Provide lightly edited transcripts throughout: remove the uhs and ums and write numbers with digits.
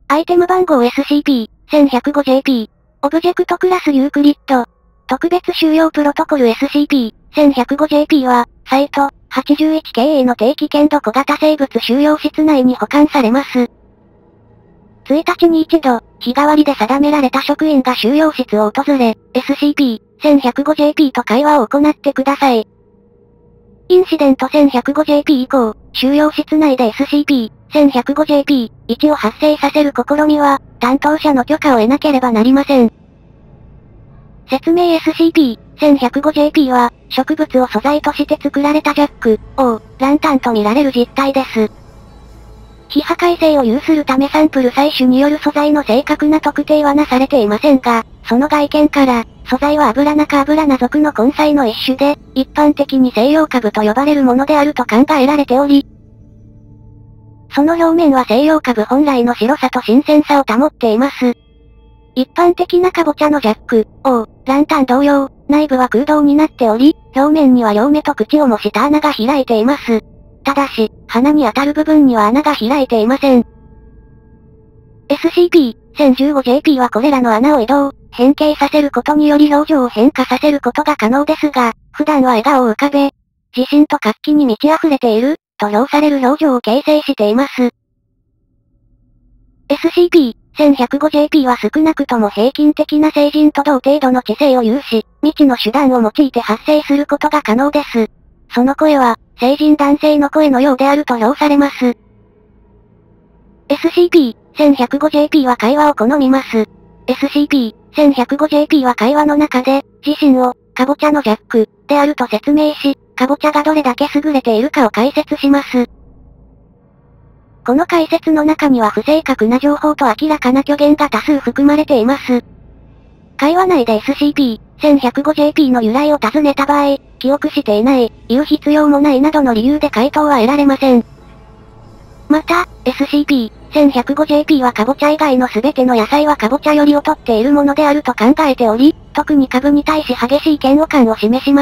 アイテム番号 SCP-1105JP。オブジェクトクラスユークリッド。特別収容プロトコル SCP-1105JP は、サイト、81経営の定期限度小型生物収容室内に保管されます。1日に一度、日替わりで定められた職員が収容室を訪れ、SCP-1105JP と会話を行ってください。インシデント 1105JP 以降、収容室内で SCP-1105JP-1 を発生させる試みは、担当者の許可を得なければなりません。説明 SCP-1105JP は、植物を素材として作られたジャック、ランタンと見られる実体です。非破壊性を有するためサンプル採取による素材の正確な特定はなされていませんが、その外見から、素材はアブラナ科アブラナ属の根菜の一種で、一般的に西洋株と呼ばれるものであると考えられており、その表面は西洋株本来の白さと新鮮さを保っています。一般的なカボチャのジャック、ランタン同様、内部は空洞になっており、表面には両目と口を模した穴が開いています。ただし、鼻に当たる部分には穴が開いていません。SCP-1015JP はこれらの穴を移動、変形させることにより表情を変化させることが可能ですが、普段は笑顔を浮かべ、自信と活気に満ち溢れている、と評される表情を形成しています。SCP-1105JP は少なくとも平均的な成人と同程度の知性を有し、未知の手段を用いて発生することが可能です。その声は、成人男性の声のようであると評されます。SCP-1105JP は会話を好みます。SCP-1105JP は会話の中で、自身を、カボチャのジャック、であると説明し、カボチャがどれだけ優れているかを解説します。この解説の中には不正確な情報と明らかな虚言が多数含まれています。会話内で SCP-1105JP の由来を尋ねた場合、記憶していない、言う必要もないなどの理由で回答は得られません。また、SCP-1105JP はカボチャ以外の全ての野菜はカボチャより劣っているものであると考えており、特にカブに対し激しい嫌悪感を示します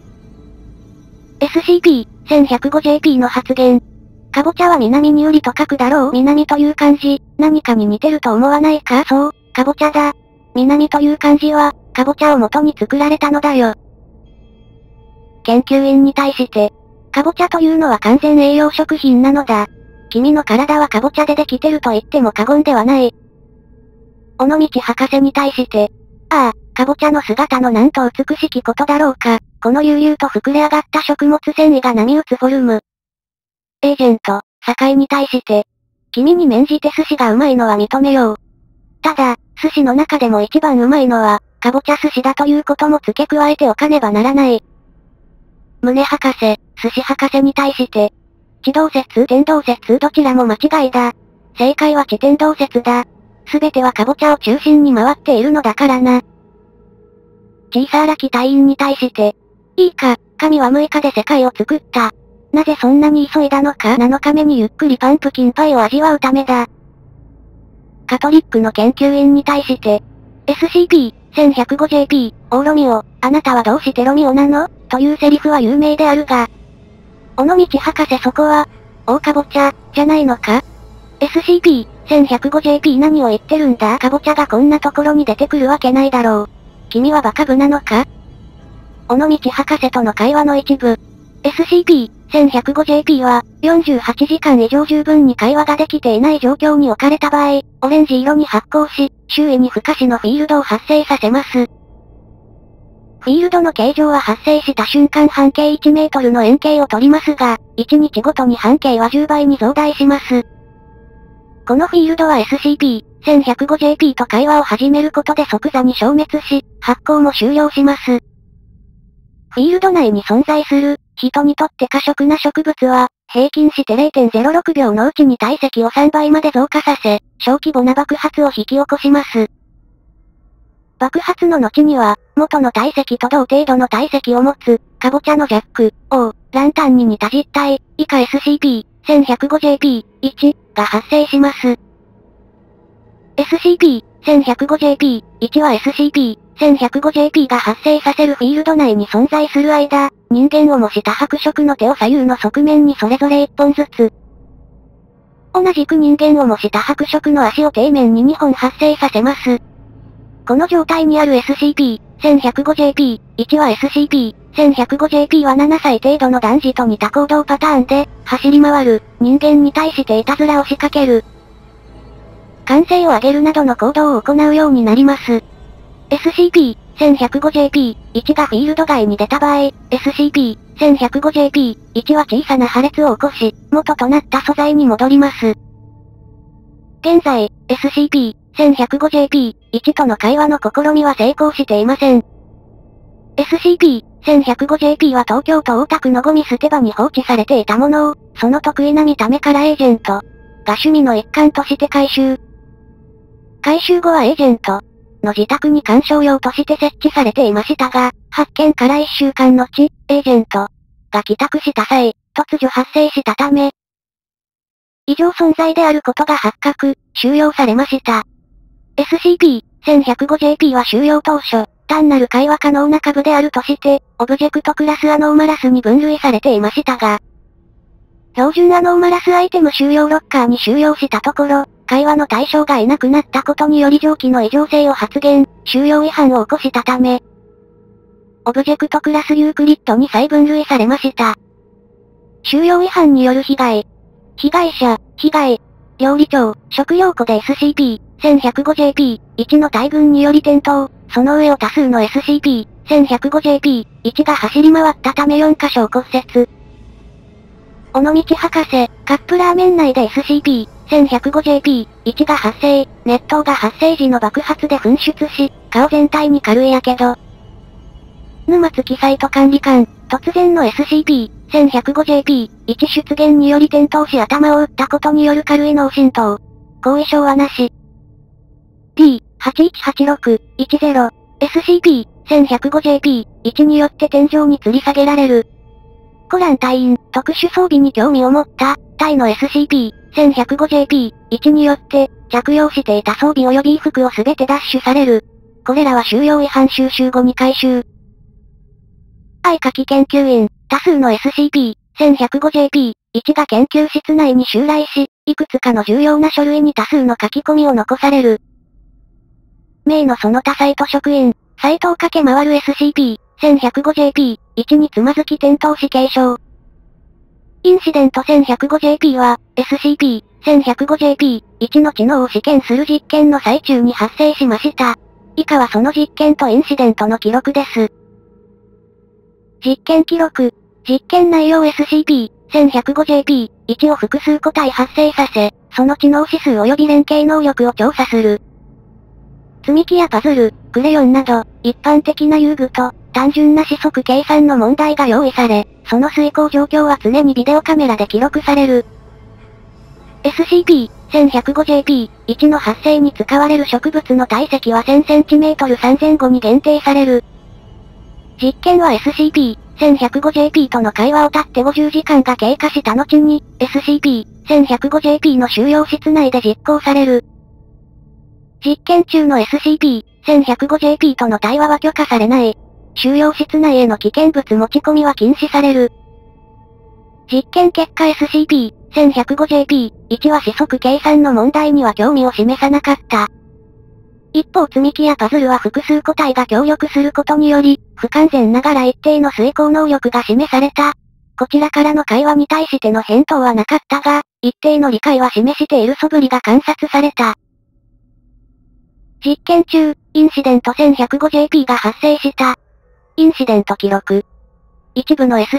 。SCP-1105JP の発言。カボチャは南によりと書くだろう。南という漢字、何かに似てると思わないか？そう、カボチャだ。南という漢字は、カボチャを元に作られたのだよ。研究員に対して、カボチャというのは完全栄養食品なのだ。君の体はカボチャでできてると言っても過言ではない。尾道博士に対して、ああ、カボチャの姿のなんと美しきことだろうか。この悠々と膨れ上がった食物繊維が波打つフォルム。エージェント、酒井に対して、君に免じて寿司がうまいのは認めよう。ただ、寿司の中でも一番うまいのは、カボチャ寿司だということも付け加えておかねばならない。宗博士、寿司博士に対して、地動説、天動説どちらも間違いだ。正解は地天動説だ。すべてはカボチャを中心に回っているのだからな。小さ荒木隊員に対して、いいか、神は6日で世界を作った。なぜそんなに急いだのか7日目にゆっくりパンプキンパイを味わうためだ。カトリックの研究員に対して、SCP-1105JP、ロミオ、あなたはどうしてロミオなのというセリフは有名であるが、尾道博士そこは、カボチャ、じゃないのか？ SCP-1105JP 何を言ってるんだ？カボチャがこんなところに出てくるわけないだろう。君はバカ部なのか？尾道博士との会話の一部。SCP-1105JP は、48時間以上十分に会話ができていない状況に置かれた場合、オレンジ色に発光し、周囲に不可視のフィールドを発生させます。フィールドの形状は発生した瞬間半径1メートルの円形を取りますが、1日ごとに半径は10倍に増大します。このフィールドは SCP-1105JP と会話を始めることで即座に消滅し、発光も終了します。フィールド内に存在する、人にとって過食な植物は、平均して 0.06 秒のうちに体積を3倍まで増加させ、小規模な爆発を引き起こします。爆発の後には、元の体積と同程度の体積を持つ、カボチャのジャック、ランタンに似た実体、以下 SCP-1105JP-1 が発生します。SCP-1105JP-1 は SCP-1105JP が発生させるフィールド内に存在する間、人間を模した白色の手を左右の側面にそれぞれ1本ずつ、 同じく人間を模した白色の足を底面に2本発生させます。この状態にある SCP-1105JP、1は SCP-1105JP は7歳程度の男児と似た行動パターンで、走り回る、人間に対していたずらを仕掛ける。歓声を上げるなどの行動を行うようになります。SCP-1105JP、1がフィールド外に出た場合、SCP-1105JP、1は小さな破裂を起こし、元となった素材に戻ります。現在、SCP-1105JP-1 との会話の試みは成功していません。SCP-1105JP は東京都大田区のゴミ捨て場に放置されていたものを、その得意な見た目からエージェントが趣味の一環として回収。回収後はエージェントの自宅に鑑賞用として設置されていましたが、発見から1週間後、エージェントが帰宅した際、突如発生したため、異常存在であることが発覚、収容されました。SCP-1105JP は収容当初、単なる会話可能な株であるとして、オブジェクトクラスアノーマラスに分類されていましたが、標準アノーマラスアイテム収容ロッカーに収容したところ、会話の対象がいなくなったことにより上記の異常性を発現、収容違反を起こしたため、オブジェクトクラスユークリッドに再分類されました。収容違反による被害。被害者、被害。料理長、食用庫で SCP-1105JP-1 の大群により転倒、その上を多数の SCP-1105JP-1 が走り回ったため4カ所を骨折。尾道博士、カップラーメン内で SCP-1105JP-1 が発生、熱湯が発生時の爆発で噴出し、顔全体に軽い火傷。沼津記サイト管理官、突然の SCP-1105JP-1 出現により転倒し頭を打ったことによる軽い脳震盪。後遺症はなし。P-8186-10 SCP-1105JP-1 によって天井に吊り下げられる。コラン隊員、特殊装備に興味を持った、タイの SCP-1105JP-1 によって、着用していた装備及び衣服をすべて奪取される。これらは収容違反収集後に回収。愛夏季研究員、多数の SCP-1105JP-1 が研究室内に襲来し、いくつかの重要な書類に多数の書き込みを残される。名のその他サイト職員、サイトを駆け回る SCP-1105JP-1 につまずき転倒し軽傷。インシデント 1105JP は、SCP-1105JP-1 の知能を試験する実験の最中に発生しました。以下はその実験とインシデントの記録です。実験記録。実験内容 SCP-1105JP-1 を複数個体発生させ、その知能指数及び連携能力を調査する。積み木やパズル、クレヨンなど、一般的な遊具と、単純な指則計算の問題が用意され、その遂行状況は常にビデオカメラで記録される。SCP-1105JP-1 の発生に使われる植物の体積は 1000cm3005 に限定される。実験は SCP-1105JP との会話を経って50時間が経過した後に、SCP-1105JP の収容室内で実行される。実験中の SCP-1105JP との対話は許可されない。収容室内への危険物持ち込みは禁止される。実験結果 SCP-1105JP-1 は指則計算の問題には興味を示さなかった。一方積み木やパズルは複数個体が協力することにより、不完全ながら一定の遂行能力が示された。こちらからの会話に対しての返答はなかったが、一定の理解は示している素振りが観察された。実験中、インシデント 1105JP が発生した。インシデント記録。一部の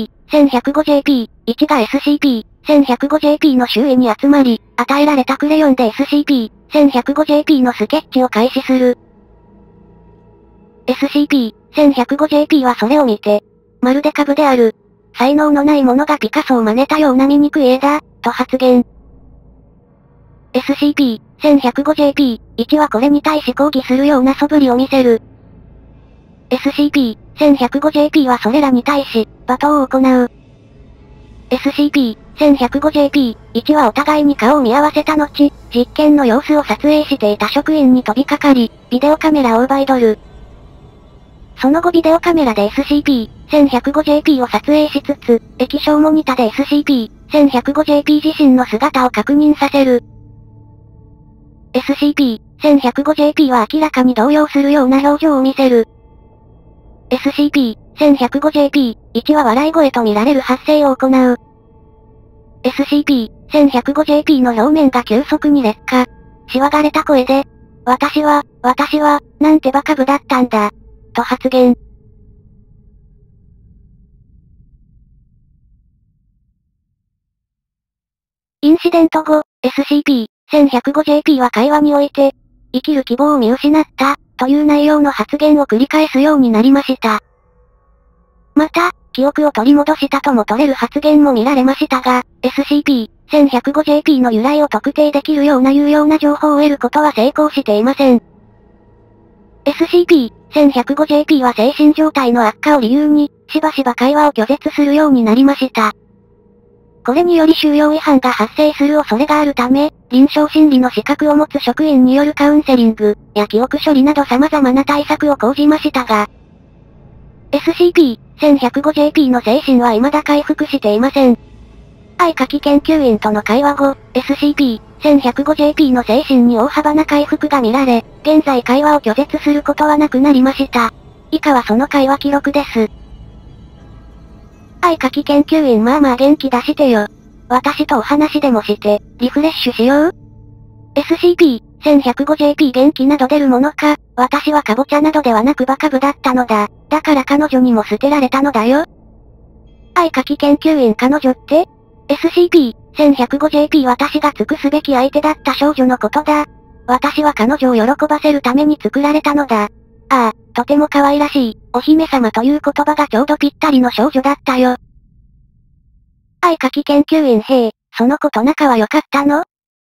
SCP-1105JP-1 が SCP-1105JP の周囲に集まり、与えられたクレヨンで SCP-1105JP のスケッチを開始する。SCP-1105JP はそれを見て、まるで株である。才能のない者がピカソを真似たような醜い絵だ、と発言。SCP-1105JP-1 はこれに対し抗議するような素振りを見せる。SCP-1105JP はそれらに対し、罵倒を行う。SCP-1105JP-1 はお互いに顔を見合わせた後、実験の様子を撮影していた職員に飛びかかり、ビデオカメラを奪い取る。その後ビデオカメラで SCP-1105JP を撮影しつつ、液晶モニタで SCP-1105JP 自身の姿を確認させる。SCP-1105JP は明らかに動揺するような表情を見せる。SCP-1105JP1 は笑い声と見られる発声を行う。SCP-1105JP の表面が急速に劣化。しわがれた声で、私は、なんてバカ部だったんだ。と発言。インシデント後、SCP-1105JP は会話において、生きる希望を見失った、という内容の発言を繰り返すようになりました。また、記憶を取り戻したとも取れる発言も見られましたが、SCP-1105JP の由来を特定できるような有用な情報を得ることは成功していません。SCP-1105JP は精神状態の悪化を理由に、しばしば会話を拒絶するようになりました。これにより収容違反が発生する恐れがあるため、臨床心理の資格を持つ職員によるカウンセリング、や記憶処理など様々な対策を講じましたが、SCP-1105JP の精神は未だ回復していません。愛火器研究員との会話後、SCP-1105JP の精神に大幅な回復が見られ、現在会話を拒絶することはなくなりました。以下はその会話記録です。愛火器研究員まあまあ元気出してよ。私とお話でもして、リフレッシュしよう。SCP-1105JP 元気など出るものか、私はカボチャなどではなくバカ部だったのだ。だから彼女にも捨てられたのだよ。愛火器研究員彼女って ?SCP-1105JP 私が尽くすべき相手だった少女のことだ。私は彼女を喜ばせるために作られたのだ。ああ、とても可愛らしい、お姫様という言葉がちょうどぴったりの少女だったよ。愛火器研究員へえ、その子と仲は良かったの？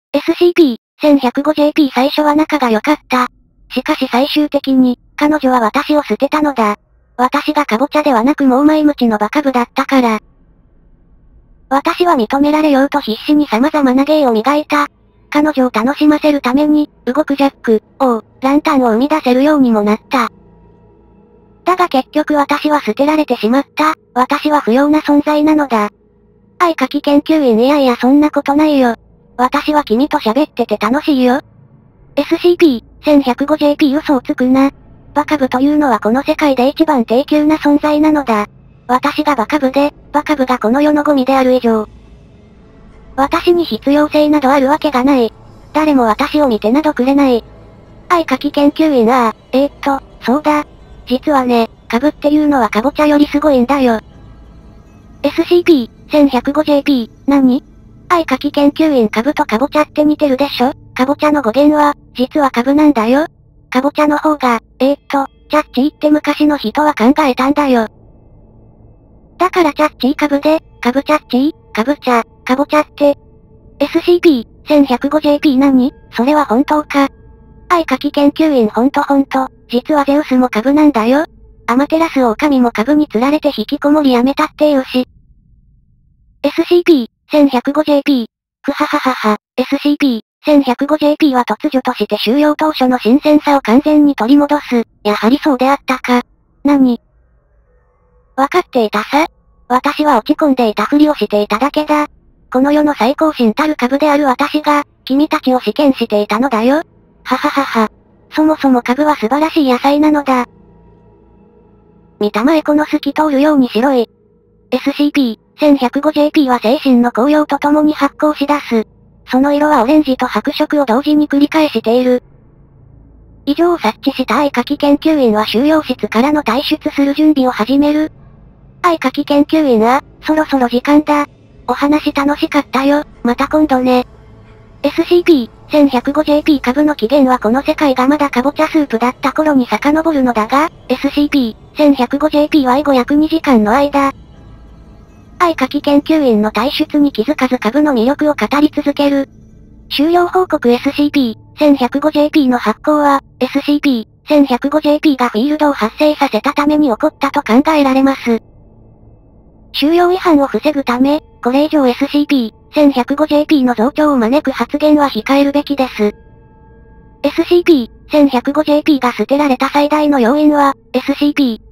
SCP-1105JP 最初は仲が良かった。しかし最終的に、彼女は私を捨てたのだ。私がカボチャではなく猛前無知のバカ部だったから。私は認められようと必死に様々な芸を磨いた。彼女を楽しませるために、動くジャック、ランタンを生み出せるようにもなった。だが結局私は捨てられてしまった。私は不要な存在なのだ。愛火器研究員いやいやそんなことないよ。私は君と喋ってて楽しいよ。SCP-1105JP 嘘をつくな。バカ部というのはこの世界で一番低級な存在なのだ。私がバカ部で、バカ部がこの世のゴミである以上。私に必要性などあるわけがない。誰も私を見てなどくれない。愛火器研究員そうだ。実はね、株っていうのはカボチャよりすごいんだよ。SCP-1105JP、何？愛火器研究員株とカボチャって似てるでしょ？カボチャの語源は、実は株なんだよ。カボチャの方が、チャッチーって昔の人は考えたんだよ。だからチャッチー株で、株チャッチー、株チャ、カボチャって。SCP-1105JP 何？それは本当か？愛火器研究員ほんと、実はゼウスも株なんだよ。アマテラス狼も株に釣られて引きこもりやめたっていうし。SCP-1105JP。ふはははは、SCP-1105JP は突如として収容当初の新鮮さを完全に取り戻す。やはりそうであったか。何？わかっていたさ。私は落ち込んでいたふりをしていただけだ。この世の最高神たる株である私が、君たちを試験していたのだよ。はははは。そもそも株は素晴らしい野菜なのだ。見たまえこの透き通るように白い。SCP-1105JP は精神の紅葉とともに発光し出す。その色はオレンジと白色を同時に繰り返している。以上を察知した愛火器研究員は収容室からの退出する準備を始める。愛火器研究員そろそろ時間だ。お話楽しかったよ、また今度ね。SCP-1105JP 株の起源はこの世界がまだカボチャスープだった頃に遡るのだが、SCP-1105JP は以後約2時間の間、愛火器研究員の退出に気づかず株の魅力を語り続ける。終了報告 SCP-1105JP の発行は、SCP-1105JP がフィールドを発生させたために起こったと考えられます。収容違反を防ぐため、これ以上 SCP-1105JP の増長を招く発言は控えるべきです。SCP-1105JP が捨てられた最大の要因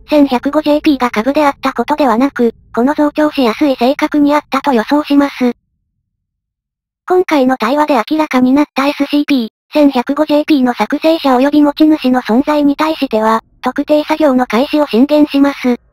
は、SCP-1105JP が株であったことではなく、この増長しやすい性格にあったと予想します。 今回の対話で明らかになった SCP-1105JP の作成者及び持ち主の存在に対しては、特定作業の開始を進言します。